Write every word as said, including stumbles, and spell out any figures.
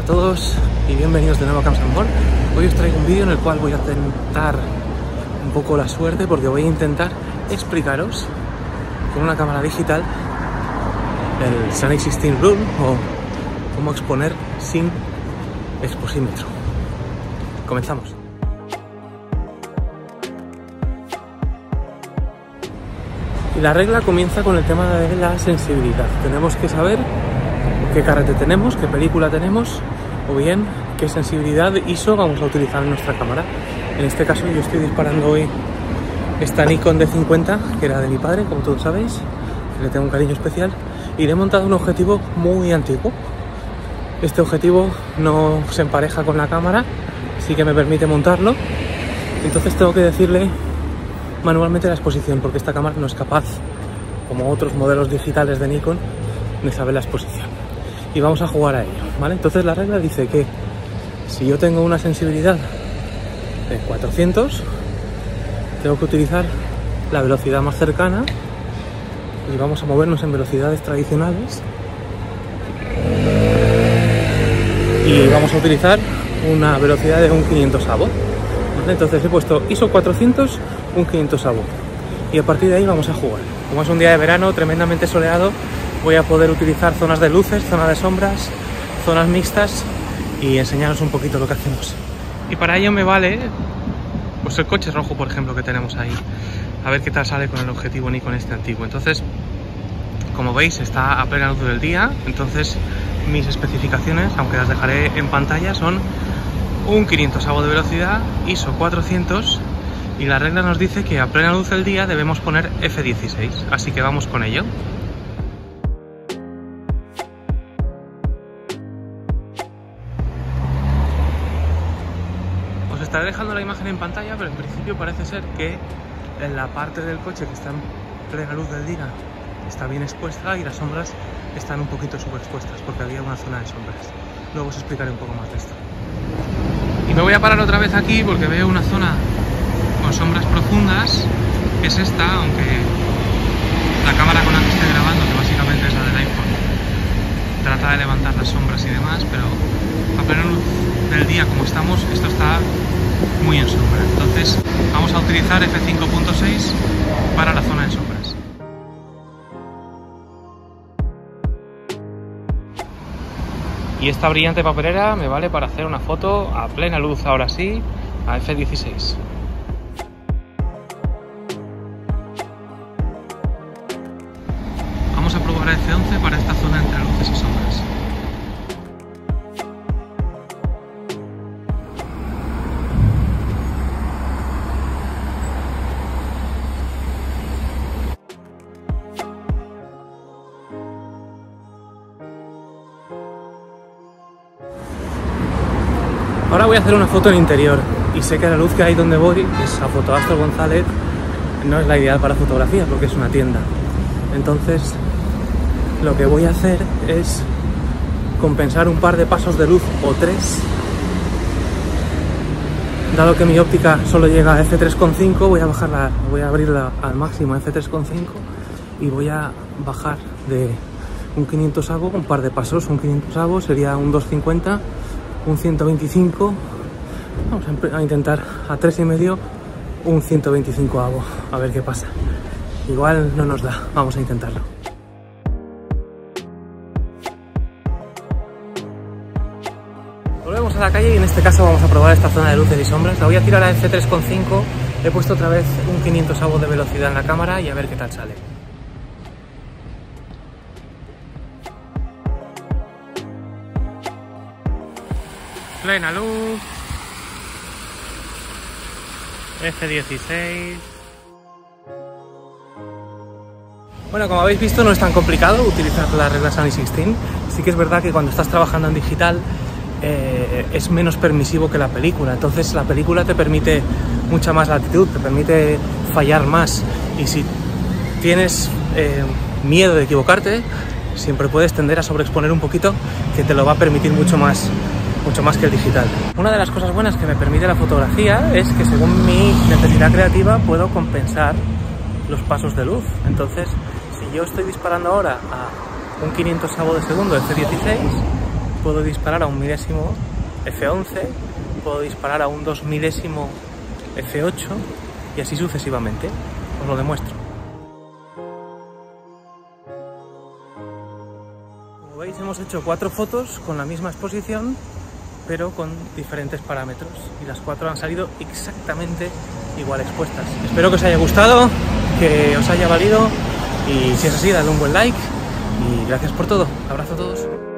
a todos y bienvenidos de nuevo a Camps and More. Hoy os traigo un vídeo en el cual voy a tentar un poco la suerte porque voy a intentar explicaros con una cámara digital el Sunny dieciséis Rule o cómo exponer sin exposímetro. Comenzamos. Y la regla comienza con el tema de la sensibilidad. Tenemos que saber qué carrete tenemos, qué película tenemos o bien qué sensibilidad I S O vamos a utilizar en nuestra cámara. En este caso yo estoy disparando hoy esta Nikon D cincuenta, que era de mi padre, como todos sabéis, que le tengo un cariño especial, y le he montado un objetivo muy antiguo. Este objetivo no se empareja con la cámara, sí que me permite montarlo, entonces tengo que decirle manualmente la exposición, porque esta cámara no es capaz, como otros modelos digitales de Nikon, de saber la exposición. Y vamos a jugar a ello, ¿vale? Entonces la regla dice que si yo tengo una sensibilidad de cuatrocientos, tengo que utilizar la velocidad más cercana y vamos a movernos en velocidades tradicionales y vamos a utilizar una velocidad de un quinientosavo, ¿vale? Entonces he puesto I S O cuatrocientos, un quinientosavo, y a partir de ahí vamos a jugar. Como es un día de verano tremendamente soleado, voy a poder utilizar zonas de luces, zonas de sombras, zonas mixtas y enseñaros un poquito lo que hacemos. Y para ello me vale pues el coche rojo, por ejemplo, que tenemos ahí. A ver qué tal sale con el objetivo Nikon este antiguo. Entonces, como veis, está a plena luz del día. Entonces, mis especificaciones, aunque las dejaré en pantalla, son un quinientosavo de velocidad, I S O cuatrocientos, y la regla nos dice que a plena luz del día debemos poner F dieciséis. Así que vamos con ello. Estaré dejando la imagen en pantalla, pero en principio parece ser que en la parte del coche que está en plena luz del día está bien expuesta y las sombras están un poquito subexpuestas porque había una zona de sombras. Luego os explicaré un poco más de esto. Y me voy a parar otra vez aquí porque veo una zona con sombras profundas, que es esta, aunque la cámara con la que estoy grabando, que básicamente es la del iPhone, trata de levantar las sombras y demás, pero a plena luz del día como estamos, esto está muy en sombra. Entonces vamos a utilizar F cinco punto seis para la zona de sombras. Y esta brillante papelera me vale para hacer una foto a plena luz, ahora sí, a F dieciséis. Vamos a probar a F once para esta zona entre luces y sombras. Ahora voy a hacer una foto en interior y sé que la luz que hay donde voy, que es a Fotoastro González, no es la ideal para fotografía porque es una tienda. Entonces lo que voy a hacer es compensar un par de pasos de luz o tres. Dado que mi óptica solo llega a F tres coma cinco, voy a bajarla, voy a abrirla al máximo a F tres coma cinco y voy a bajar de un quinientosavo un par de pasos. Un quinientosavo sería un doscientos cincuenta, un ciento veinticinco, vamos a intentar a tres y medio, un ciento veinticinco avo, a ver qué pasa. Igual no nos da, vamos a intentarlo. Volvemos a la calle y en este caso vamos a probar esta zona de luces y sombras. La voy a tirar a F tres coma cinco, he puesto otra vez un quinientosavo de velocidad en la cámara y a ver qué tal sale. Plena luz, F dieciséis. Bueno, como habéis visto no es tan complicado utilizar la regla Sunny dieciséis. Sí que es verdad que cuando estás trabajando en digital eh, es menos permisivo que la película. Entonces la película te permite mucha más latitud, te permite fallar más. Y si tienes eh, miedo de equivocarte, siempre puedes tender a sobreexponer un poquito, que te lo va a permitir mucho más. mucho más que el digital. Una de las cosas buenas que me permite la fotografía es que según mi necesidad creativa puedo compensar los pasos de luz. Entonces, si yo estoy disparando ahora a un quinientosavo de segundo de F dieciséis, puedo disparar a un milésimo efe once, puedo disparar a un dos milésimo efe ocho y así sucesivamente. Os lo demuestro. Como veis, hemos hecho cuatro fotos con la misma exposición, pero con diferentes parámetros, y las cuatro han salido exactamente igual expuestas. Espero que os haya gustado, que os haya valido, y si es así, dadle un buen like y gracias por todo. Abrazo a todos.